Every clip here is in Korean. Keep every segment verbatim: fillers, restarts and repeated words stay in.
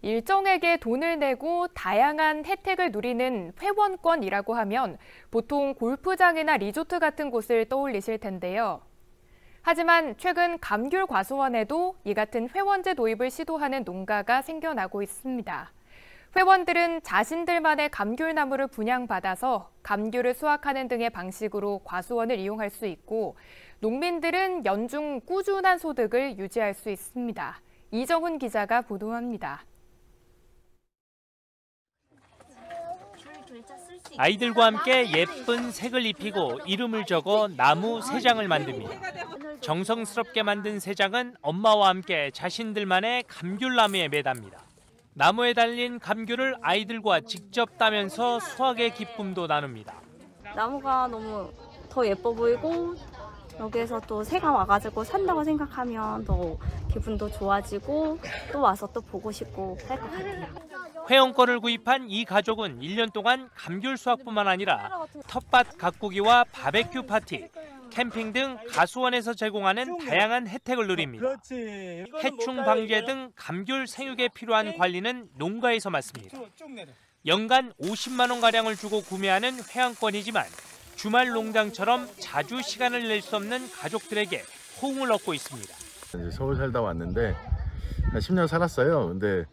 일정에게 돈을 내고 다양한 혜택을 누리는 회원권이라고 하면 보통 골프장이나 리조트 같은 곳을 떠올리실 텐데요. 하지만 최근 감귤 과수원에도 이 같은 회원제 도입을 시도하는 농가가 생겨나고 있습니다. 회원들은 자신들만의 감귤나무를 분양받아서 감귤을 수확하는 등의 방식으로 과수원을 이용할 수 있고, 농민들은 연중 꾸준한 소득을 유지할 수 있습니다. 이정훈 기자가 보도합니다. 아이들과 함께 예쁜 색을 입히고 이름을 적어 나무 세 장을 만듭니다. 정성스럽게 만든 세 장은 엄마와 함께 자신들만의 감귤나무에 매답니다. 나무에 달린 감귤을 아이들과 직접 따면서 수확의 기쁨도 나눕니다. 나무가 너무 더 예뻐 보이고 여기에서 또 새가 와가지고 산다고 생각하면 더 기분도 좋아지고 또 와서 또 보고 싶고 할 것 같아요. 회원권을 구입한 이 가족은 일 년 동안 감귤 수확뿐만 아니라 텃밭 가꾸기와 바베큐 파티, 캠핑 등 가수원에서 제공하는 다양한 혜택을 누립니다. 해충 방제 등 감귤 생육에 필요한 관리는 농가에서 맡습니다. 연간 오십만 원가량을 주고 구매하는 회원권이지만 주말 농장처럼 자주 시간을 낼 수 없는 가족들에게 호응을 얻고 있습니다. 서울 살다 왔는데 한 십 년 살았어요. 근데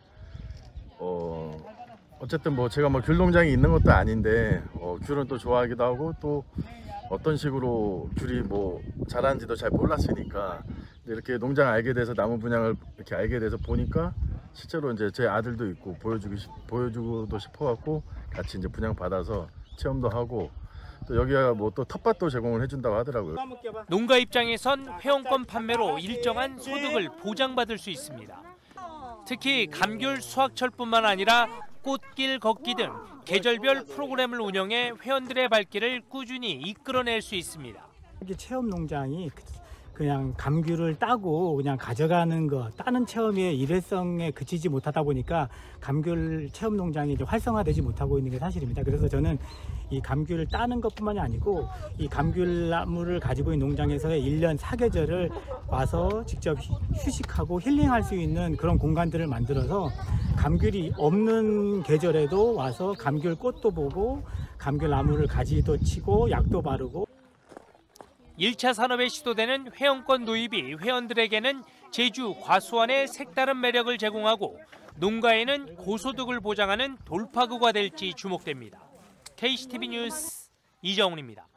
어, 어쨌든 뭐 제가 뭐 귤 농장이 있는 것도 아닌데 어, 귤은 또 좋아하기도 하고 또 어떤 식으로 귤이 뭐 자라는지도 잘 몰랐으니까 이렇게 농장 알게 돼서 나무 분양을 이렇게 알게 돼서 보니까 실제로 이제 제 아들도 있고 보여주기 보여주고도 싶어갖고 같이 이제 분양 받아서 체험도 하고 또 여기가 뭐 또 텃밭도 제공을 해준다고 하더라고요. 농가 입장에선 회원권 판매로 일정한 소득을 보장받을 수 있습니다. 특히 감귤 수확철뿐만 아니라 꽃길 걷기 등 계절별 프로그램을 운영해 회원들의 발길을 꾸준히 이끌어낼 수 있습니다. 체험 농장이 그냥 감귤을 따고 그냥 가져가는 거, 따는 체험의 일회성에 그치지 못하다 보니까 감귤 체험 농장이 이제 활성화되지 못하고 있는 게 사실입니다. 그래서 저는 이 감귤을 따는 것뿐만이 아니고 이 감귤나무를 가지고 있는 농장에서의 일 년 사계절을 와서 직접 휴식하고 힐링할 수 있는 그런 공간들을 만들어서 감귤이 없는 계절에도 와서 감귤 꽃도 보고 감귤나무를 가지도 치고 약도 바르고. 일 차 산업에 시도되는 회원권 도입이 회원들에게는 제주 과수원의 색다른 매력을 제공하고 농가에는 고소득을 보장하는 돌파구가 될지 주목됩니다. 케이씨티비 뉴스 이정훈입니다.